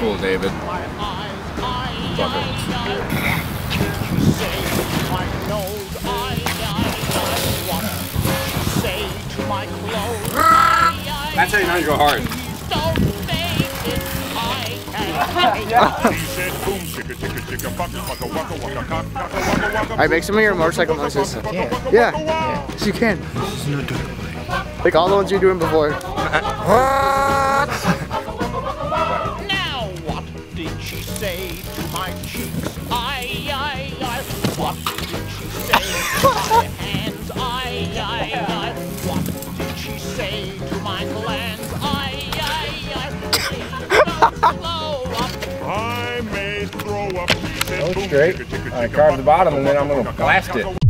cool, David. That's how you know you go hard. Alright, make some of your motorcycle noises. Yeah. Yeah. Yes, you can. Like all the ones you're doing before. Now what did she say to my cheeks? What did she say to my hands? What did she say to my glands? I may throw up. Go straight. I carve the bottom and then I'm gonna blast it.